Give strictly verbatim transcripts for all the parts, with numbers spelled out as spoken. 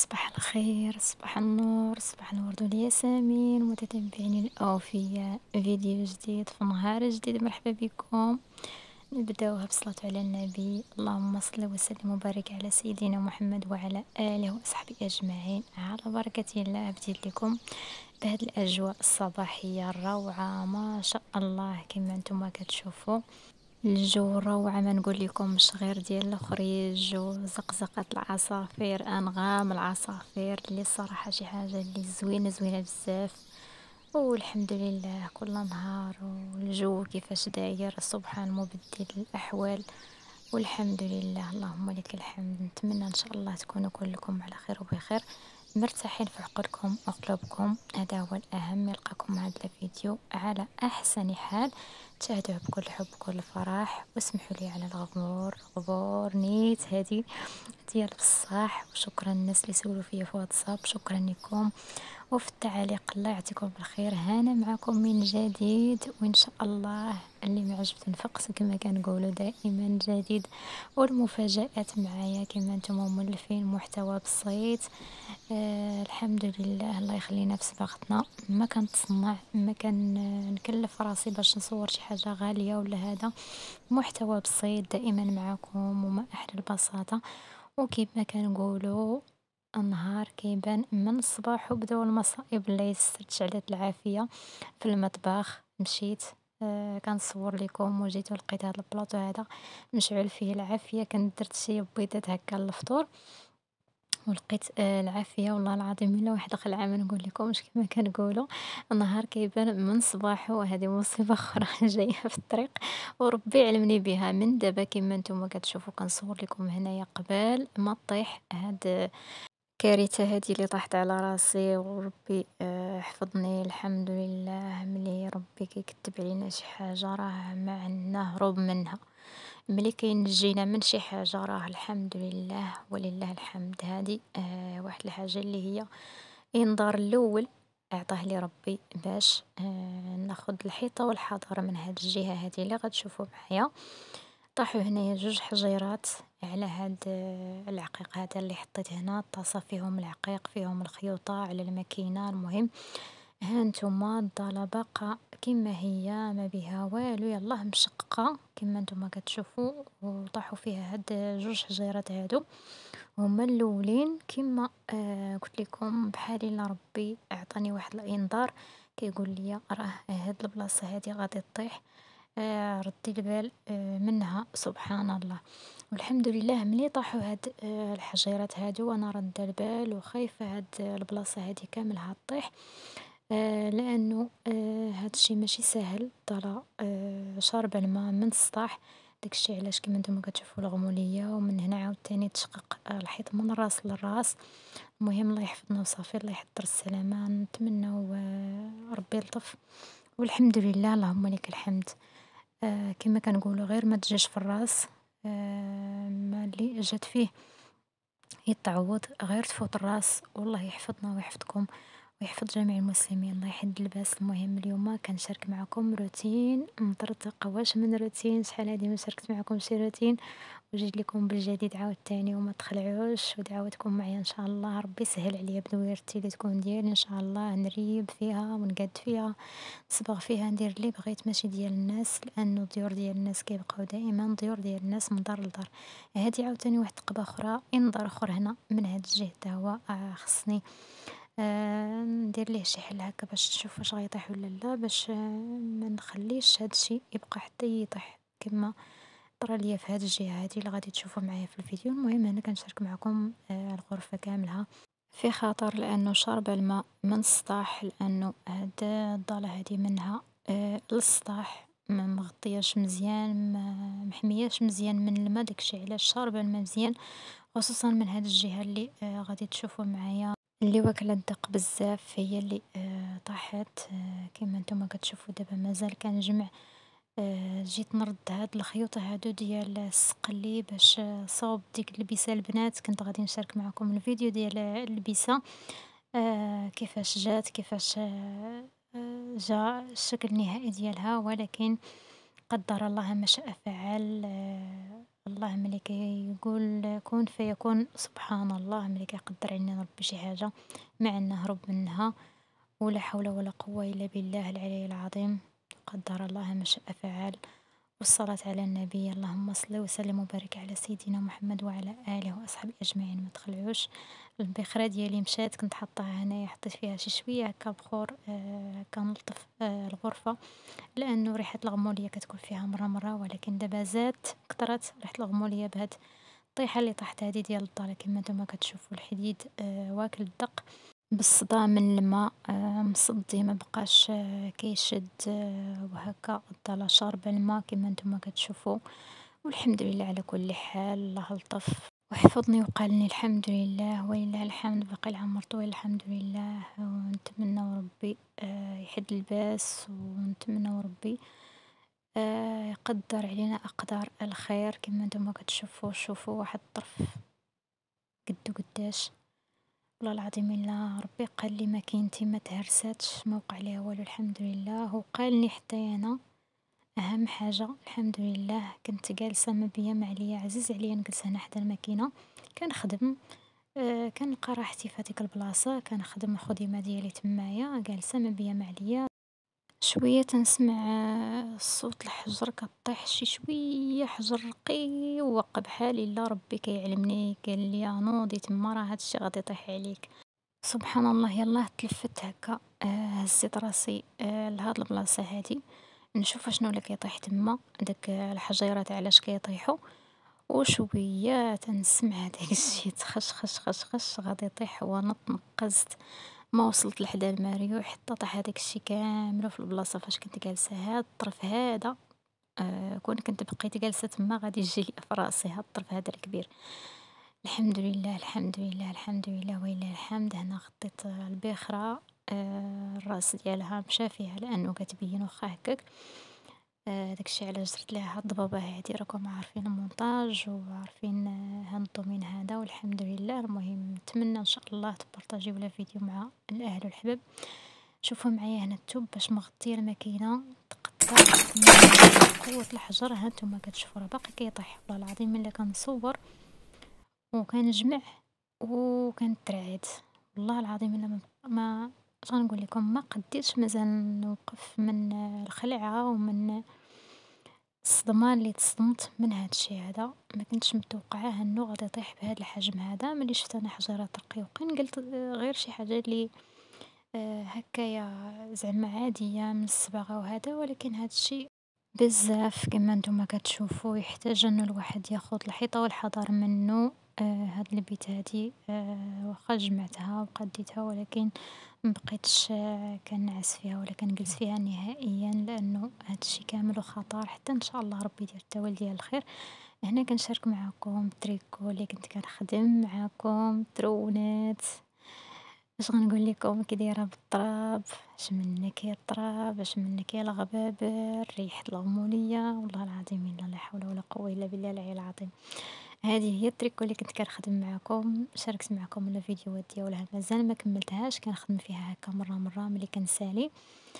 صباح الخير، صباح النور، صباح الورد والياسمين متتبعيني الأوفياء، فيديو جديد في نهار جديد. مرحبا بكم. نبداوها بالصلاة على النبي. اللهم صل وسلم وبارك على سيدنا محمد وعلى آله وصحبه أجمعين. على بركة الله بديت لكم بهاد الأجواء الصباحية الروعة ما شاء الله كما نتوما كتشوفوا. الجو روعة ما نقول لكمش غير ديال الخريج وزقزقة العصافير، أنغام العصافير اللي الصراحة شي حاجة اللي زوينة زوينة بزاف. والحمد لله كل نهار والجو كيفاش داير سبحان مبدل الأحوال. والحمد لله اللهم لك الحمد. نتمنى ان شاء الله تكونوا كلكم على خير وبخير، مرتاحين في عقولكم وقلوبكم، هذا هو الاهم. نلقاكم هذا الفيديو على احسن حال، تشاهدوه بكل حب بكل فرح. واسمحوا لي على الغبور غبور نيت هذه ديال بصح. وشكرا الناس اللي سولوا فيا في واتساب، شكرا لكم. وفي التعليق الله يعطيكم بالخير، هانا معكم من جديد. وان شاء الله اللي ما عجبت نفقس كما كنقولوا دائما جديد، والمفاجآت معايا كما نتوما مولفين محتوى بسيط. آه الحمد لله الله يخلينا في سباقتنا، ما كنتصنع ما كان نكلف راسي باش نصور شي حاجه غاليه ولا هذا. محتوى بسيط دائما معكم وما احلى البساطه. وكيما كنقولوا النهار كيبان من الصباح وبداو المصائب الله يسترش على العافية. في المطبخ مشيت، آه كنصور لكم وجيت ولقيت هذا البلاطو هذا مشعل فيه العافية. كنت درت شي بيضات هكا للفطور ولقيت آه العافية. والله العظيم الا واحد خلعة ما نقول لكمش كما كنقولوا. النهار كيبان من صباحو، هذه مصيبة أخرى جاية في الطريق وربي علمني بها من دابا. كما نتوما كتشوفوا كنصور لكم هنايا قبل ما طيح هاد كارثة هادي اللي طاحت على راسي. وربي آه، حفظني الحمد لله. ملي ربي كيكتب علينا شي حاجة راه ما عندنا هروب منها. ملي كينجينا من شي حاجة راه الحمد لله ولله الحمد. هادي آه واحد الحاجة اللي هي انذار الاول اعطاه لي ربي باش آه ناخد الحيطة والحذر من هاد الجهة هادي اللي غتشوفوا معايا. طاحوا هنايا جوج حجيرات على هاد آه، العقيق هذا اللي حطيت هنا. الطاسة فيهم العقيق فيهم الخيوطة على الماكينة. المهم ها نتوما الضالة باقا كما هي ما بها والو، يلاه مشققة كما نتوما كتشوفوا. وطاحوا فيها هاد جوج حجيرات هادو هما الاولين. كما آه قلت لكم بحال الا ربي اعطاني واحد الانذار كيقول لي راه هاد البلاصة هادي غادي تطيح. آه ردي البال آه منها سبحان الله. والحمد لله ملي طاحوا هاد آه الحجيرات هادو وانا رد البال وخايفة هاد البلاصة هادي كاملها تطيح. آه لانه آه هادشي ماشي سهل طلا آه شاربة الماء من السطح. داكشي علاش كما نتوما كتشوفوا الغمولية. ومن هنا عاوتاني تشقق آه الحيط من الراس للراس. المهم الله يحفظنا وصافي، الله يحضر السلامة. نتمنوا آه ربي يلطف. والحمد لله اللهم لك الحمد. آه كما كنقولوا غير ما تجيش في الراس، آه ما اللي جات فيه يتعوض غير تفوت الراس. والله يحفظنا ويحفظكم ويحفظ جميع المسلمين، الله يحد الباس. المهم اليوم كنشارك معكم روتين مطرطقة واش من روتين. شحال هادي ما شاركت معكم شي روتين وجيت لكم بالجديد عاوتاني. وما تخلعوش ودعواتكم معايا ان شاء الله. ربي يسهل عليا بدويرة التليفون ديالي ان شاء الله. نريب فيها ونقاد فيها نصبغ فيها ندير اللي بغيت ماشي ديال الناس، لانه الديور ديال الناس كيبقاو دائما ديور ديال الناس من دار لدار. هادي عاوتاني واحد التقبه اخرى انذار اخر هنا من هاد الجهه تا هو آه خصني آه ندير ليه شي حل هكا باش نشوف واش غيطيح ولا لا، باش آه ما نخليش هادشي يبقى حتى يطيح كما طرا ليا في هاد الجهه هادي اللي غادي تشوفوا معايا في الفيديو. المهم هنا كنشارك معكم آه الغرفه كاملة في خطر لانه شاربة الماء من السطح. لانه هاد الضالة هادي منها آه للسطح ما مغطياش مزيان ما محمياش مزيان من الماء، داكشي علاش شاربة الماء مزيان. خصوصا من هاد الجهة اللي آه غادي تشوفوا معايا اللي واكله الدق بزاف هي اللي آه طاحت. آه كما نتوما كتشوفوا دابا مازال كنجمع. آه جيت نرد هاد الخيوطة هادو ديال السقلي باش آه صوب ديك اللبسة البنات. كنت غادي نشارك معكم الفيديو ديال اللبسة آه كيفاش جات كيفاش آه آه جا الشكل النهائي ديالها. ولكن قدر الله ما شاء فعل. آه الله ملي كيقول كون فيكون، سبحان الله ملي كيقدر علينا ربي شي حاجة ما عندنا هروب منها، ولا حول ولا قوة إلا بالله العلي العظيم. قدر الله ما شاء فعل. والصلاة على النبي، اللهم صل وسلم وبارك على سيدنا محمد وعلى آله وأصحابه أجمعين. ما تخلعوش البخرة ديالي مشات، كنت حطاها هنايا، حطيت فيها شي شوية هكا بخور، آه كنلطف آه الغرفة، لأنه ريحة الغمولية كتكون فيها مرة مرة، ولكن دابا زادت كترات ريحة الغمولية بهاد الطيحة اللي طاحت هادي ديال الدار. كما نتوما كتشوفوا الحديد آه واكل الدق بالصداع من الماء، آه مصدي ما بقاش آه كيشد، آه وهكا الضاله شاربة الماء كما نتوما كتشوفوا. والحمد لله على كل حال، الله لطف وحفظني وقالني الحمد لله ولله الحمد، باقي العمر طويل الحمد لله. ونتمنى ربي آه يحد الباس، ونتمنى ربي آه يقدر علينا أقدار الخير. كما نتوما كتشوفوا، شوفوا واحد الطرف قدو قداش، والله العظيم إلا ربي قال لي ماكينتي ما تهرساتش، ما وقع ليها والو الحمد لله. وقالني حتى أنا أهم حاجة الحمد لله، كنت جالسة ما بيا ما عليا، عزيز عليا نجلس هنا حدا الماكينة كنخدم، آه كنلقى راحتي في هاديك البلاصة، كنخدم الخدمة ديالي تمايا جالسة ما بيا ما عليا. شوية تنسمع آه، صوت الحجر كطيح، شي شوية حجر رقيق بحال إلا ربي كيعلمني، قال لي نوضي تما راه هادشي غادي يطيح عليك. سبحان الله، يلاه تلفت هكا، آه هزيت راسي آه لهاد البلاصة هادي نشوف شنو اللي كيطيح تما، داك الحجيرات علاش كيطيحوا. وشوية تنسمع داك الشي تخش خش خش خش غادي يطيح، ونط نقزت، ما وصلت لحدا المريوح حتى طاح هداك الشي كامل في البلاصة فاش كنت جالسة. هاد الطرف هذا آه كون كنت بقيت جالسة تما غادي يجي لي في راسي هاد الطرف هذا الكبير. الحمد لله الحمد لله الحمد لله ولله الحمد. هنا غطيت البخرة، آه الراس ديالها مشى فيها لانه كتبين واخا هكاك. آه داكشي علاش درت ليها هاد الضبابة هادي، راكم عارفين المونتاج وعارفين آه هاد الدومين هذا. والحمد لله. المهم نتمنى ان شاء الله تبارطاجيو لا فيديو مع الاهل والحباب. شوفوا معايا هنا التوب باش مغطيه الماكينه تقطع من قوه الحجر. ها نتوما كتشوفوا راه باقي كيطيح، والله العظيم الا كنصور وكنجمع وكنترعد، والله العظيم الا ما ما اش غنقول لكم، ما قديتش مازال نوقف من الخلعه ومن الصدمة اللي تصدمت من هاد الشي هذا. ما كنتش متوقعاه انه غادي يطيح بهذا الحجم هذا. ملي شفت انا حجرات رقيقين قلت آه، غير شي حاجه اللي آه، هكايا زعما عاديه من الصباغه وهذا، ولكن هاد الشي بزاف كما نتوما كتشوفوا يحتاج انه الواحد ياخذ الحيطه والحذر منه. آه هاد البيت هادي آه واخا جمعتها وقديتها، ولكن مبقيتش آه كنعس فيها ولا كنجلس فيها نهائيا، لانه هاد الشي كامل خطر. حتى ان شاء الله ربي يدير التوال ديال الخير. هنا كنشارك معكم التريكو اللي كنت كنخدم معكم، ترونات اش غنقول لكم كي دايره بالتراب، اش منك يا التراب، اش منك يا الغبابر، ريحة الغمولية، والله العظيم الا لا حول ولا قوة الا بالله العلي العظيم. هذه هي التريكو اللي كنت كنخدم معكم، شاركت معكم الفيديوهات ديالها مازال ما كملتهاش، كنخدم فيها هكا مره مره ملي كنسالي.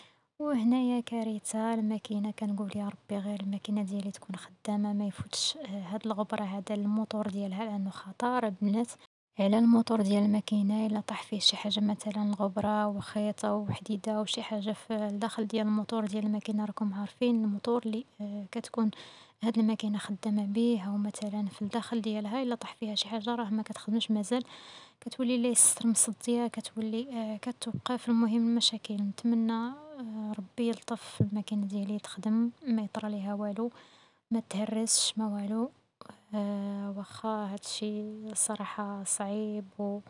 وهنايا كارثه الماكينه، كنقول يا ربي غير الماكينه ديالي تكون خدامه ما يفوتش آه، هاد الغبره هذا الموتور ديالها، لانه خطر البنات على الموتور ديال الماكينة. إلا طاح فيه شي حاجة مثلا غبرة وخيطة وحديدة وشي حاجة في الداخل ديال الموتور ديال الماكينة، راكم عارفين الموتور اللي آه كتكون هاد الماكينة خدامة بيه، أو مثلا في الداخل ديالها إلا طاح فيها شي حاجة راه ما كتخدمش مازال، كتولي لا يسر مصدية، كتولي آه كتوقف. المهم المشاكل. نتمنى آه ربي يلطف في الماكينة ديالي تخدم، ما يطرى ليها والو، ما تهرسش ما والو. آه واخا هادشي الصراحة صعيب،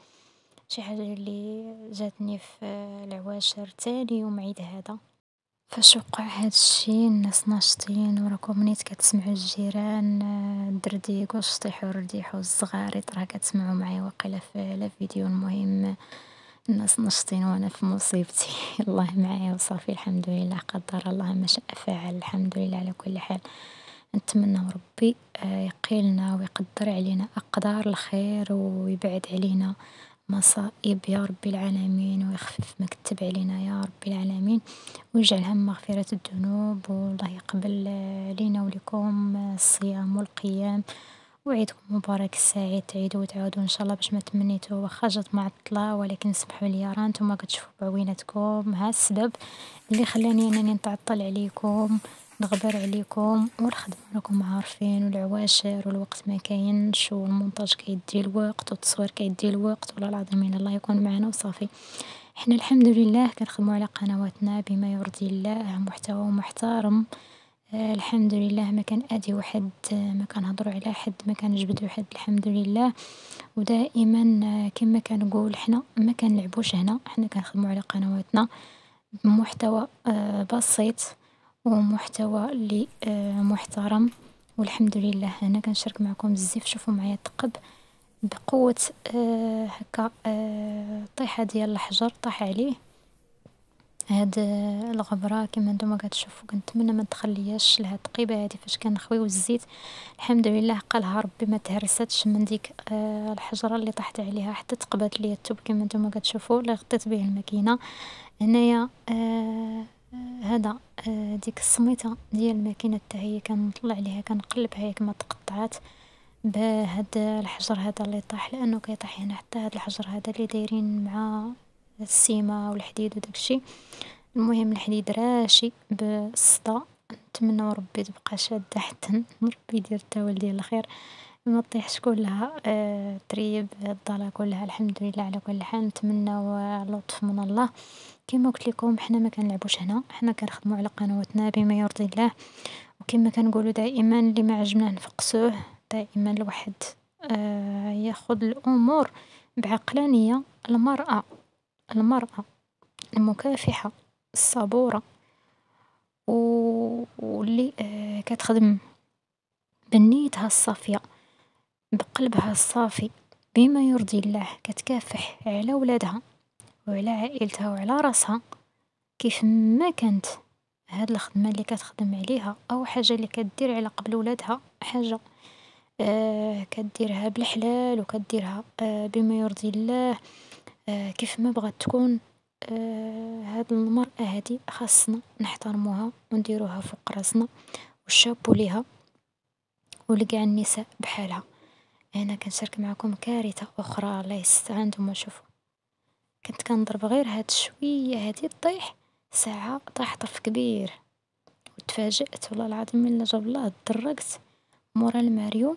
وشي حاجة اللي جاتني في العواشر تاني يوم عيد هذا. فاش وقع هادشي الناس ناشطين، وراكم نيت كتسمعوا الجيران آه، الدرديق والشطيح والرديح والزغاريط راه كتسمعوا معايا واقيلا في لا فيديو. المهم الناس ناشطين وانا في مصيبتي الله معايا وصافي الحمد لله، قدر الله ما شاء فعل. الحمد لله على كل حال. نتمنى ربي آه، يقيلنا ويقدر علينا أقدار الخير، ويبعد علينا مصائب يا رب العالمين، ويخفف ما كتب علينا يا رب العالمين، ويجعلها من مغفرة الذنوب، والله يقبل آه، لينا وليكم آه، الصيام والقيام. وعيدكم مبارك السعيد، تعيدوا وتعاودوا ان شاء الله باش ما تمنيتو. واخا جات معطلة ولكن سمحوا لي، راه نتوما كتشوفوا بعويناتكم ها السبب اللي خلاني انني نتعطل عليكم، نغبر عليكم، والخدمة راكم عارفين، والعواشر، والوقت ما كاينش، والمونتاج كيدي الوقت، والتصوير كيدي الوقت، والله العظيم الا الله يكون معنا وصافي. حنا الحمد لله كنخدموا على قنواتنا بما يرضي الله، محتوى محترم. آه الحمد لله، ما كنأذيو حد، آه ما كنهضروا على حد، ما كنجبدوا حد، الحمد لله. ودائما آه كما كنقول حنا ما كنلعبوش هنا، حنا كنخدموا على قنواتنا بمحتوى آه بسيط، ومحتوى اللي آه محترم. والحمد لله انا كنشارك معكم بزاف. شوفوا معايا الثقب بقوة آه هكا آه طيحة ديال الحجر طاح عليه. هاد الغبرة كما نتوما كتشوفوا، كنتمنى ما تخلياش لهاد الطقيبة هادي فاش كنخويو الزيت. الحمد لله قالها ربي ما تهرستش من ديك آه الحجرة اللي طاحت عليها، حتى تقبات ليا الثوب كما نتوما كتشوفوا اللي غطيت به الماكينة. هنايا آه هذا آه ديك السميطة ديال الماكينة حتى هي كنطلع عليها كنقلبها ياك ما تقطعات بهاد الحجر هذا اللي طاح، لانه كيطيح هنا حتى هاد الحجر هذا اللي دايرين مع السيمة والحديد وداكشي. المهم الحديد راشي بالصدى، نتمنىو ربي تبقى شادة حتى ربي يدير التاول ديال الخير، ما طيحش كلها آه تريب الضالة كلها. الحمد لله على كل حال، نتمنىو لطف من الله. كما قلت لكم حنا ما كنلعبوش هنا، حنا كنخدموا على قنواتنا بما يرضي الله. وكما كنقولوا دائما اللي ما عجبناه نفقسوه. دائما الواحد آه ياخذ الامور بعقلانية. المرأة المرأة المكافحة الصبورة و- واللي آه كتخدم بنيتها الصافية بقلبها الصافي بما يرضي الله، كتكافح على ولادها وعلى عائلتها وعلى راسها. كيف ما كانت هاد الخدمة اللي كتخدم عليها أو حاجة اللي كدير على قبل ولادها، حاجة آه كديرها بالحلال وكديرها آه بما يرضي الله. آه كيف ما بغات تكون آه هاد المرأة هادي خاصنا نحترموها ونديروها فوق راسنا والشابو ليها ولكاع النساء بحالها. انا كنشارك معكم كارثة اخرى، الله يستر. نتوما شوفوا، كنت كنضرب غير هاد شوية هادي طيح، ساعة طاح طرف كبير، وتفاجأت والله العظيم الا جاب الله تدرقت مورا الماريو.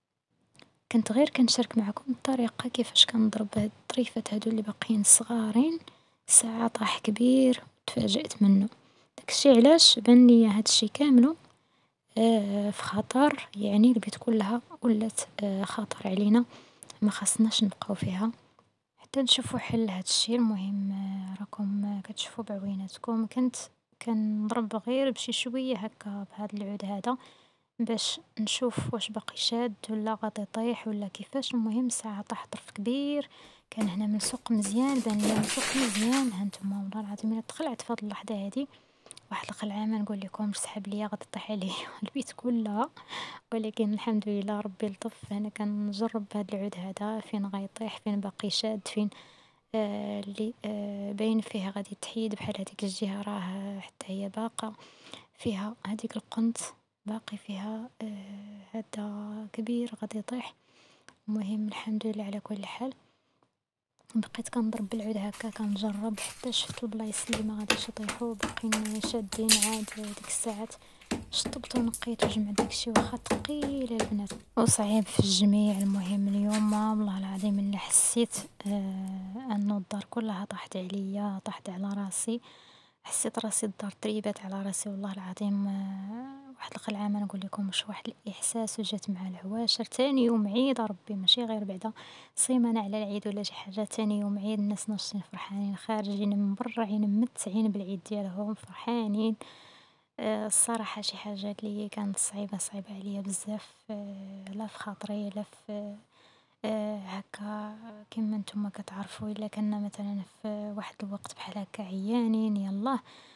كنت غير كنشارك معكم الطريقة كيفاش كنضرب هاد الطريفات هادو اللي باقيين صغارين، ساعة طاح كبير وتفاجأت منه. داكشي علاش بان ليا هادشي كاملو آه في خطر، يعني البيت كلها ولات آه خطر علينا، ما خاصناش نبقاو فيها حتى نشوفوا حل لهاد الشي. المهم آه راكم آه كتشوفوا بعويناتكم، كنت كنضرب غير بشي شوية هكا بهاد العود هذا باش نشوف واش باقي شاد ولا غادي يطيح ولا كيفاش. المهم ساعة طاح طرف كبير، كان هنا ملصوق مزيان، بان ليا ملصوق مزيان. هانتوما والله العظيم الا تخلعت في هاد اللحظة هادي. واحد الخلعة ما نقول لكمش، سحب ليا غادي طيح عليه البيت كلها. ولكن الحمد لله ربي لطف. انا كنجرب بهاد العود هذا فين غيطيح، فين باقي شاد، فين آه اللي آه باين فيه غادي تحيد بحال هذيك الجهة راه حتى هي باقة فيها، هذيك القنت باقي فيها آه هذا كبير غادي يطيح. المهم الحمد لله على كل حال، بقيت كنضرب بالعود هكا كنجرب حتى شفت البلايص اللي ما غاديش يطيحوا باقيين شادين. عاد ديك الساعات شطبت ونقيت وجمعت داكشي، واخا ثقيل البنات وصعيب في الجميع. المهم اليوم والله العظيم اللي حسيت آه انه الدار كلها طاحت عليا، طاحت على راسي، حسيت راسي الدار تريبات على راسي والله العظيم. آه واحد الخلعة ما نقول لكمش، واحد الاحساس. وجات مع العواشر تاني يوم عيد ربي، ماشي غير بعدا صيمانة على العيد ولا شي حاجة، تاني يوم عيد الناس ناشطين فرحانين خارجين من برا عين متعين بالعيد ديالهم فرحانين. آه الصراحة شي حاجة اللي كانت صعيبة صعيبة عليا بزاف، آه لا في خاطري لا في آه هكا. كما نتوما كتعرفوا الا كنا مثلا في واحد الوقت بحال هكا عيانين يلاه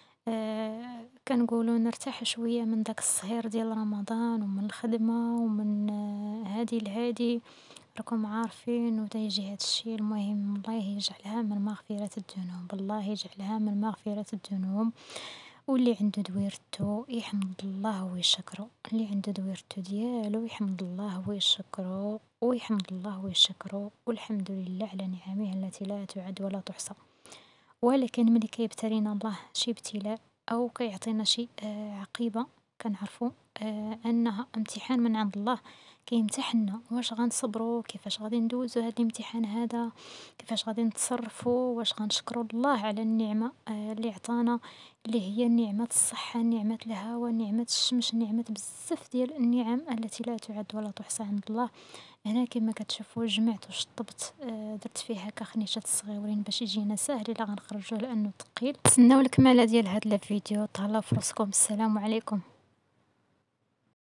آه كنقولوا نرتاح شوية من داك الصهير ديال رمضان ومن الخدمة ومن آه هادي لهادي. راكم عارفين وتيجي هاد الشي. المهم الله يجعلها من مغفرة الذنوب، الله يجعلها من مغفرة الذنوب. واللي عنده دويرتو يحمد الله ويشكرو، اللي عنده دويرتو ديالو يحمد الله ويشكرو ويحمد الله ويشكرو، والحمد لله على نعمه التي لا تعد ولا تحصى. ولكن ملي كيبتلينا الله شي ابتلاء أو كيعطينا شي آه، عقيبة، كنعرفوا آه، أنها امتحان من عند الله، كيمتحنا واش غنصبروا، كيفاش غادي ندوزو هاد الامتحان هذا، كيفاش غادي نتصرفوا، واش غنشكروا الله على النعمة آه، اللي عطانا، اللي هي نعمة الصحة، نعمة الهواء، نعمة الشمس، نعمة بزاف ديال النعم التي لا تعد ولا تحصى عند الله. هنا كما كتشوفوا جمعت وشطبت، آه، درت فيه هكا خنيشات صغيورين باش يجينا ساهل الا غنخرجوه لانه ثقيل. تسناو الكمالة ديال هذا الفيديو. تهلاو في راسكم، السلام عليكم.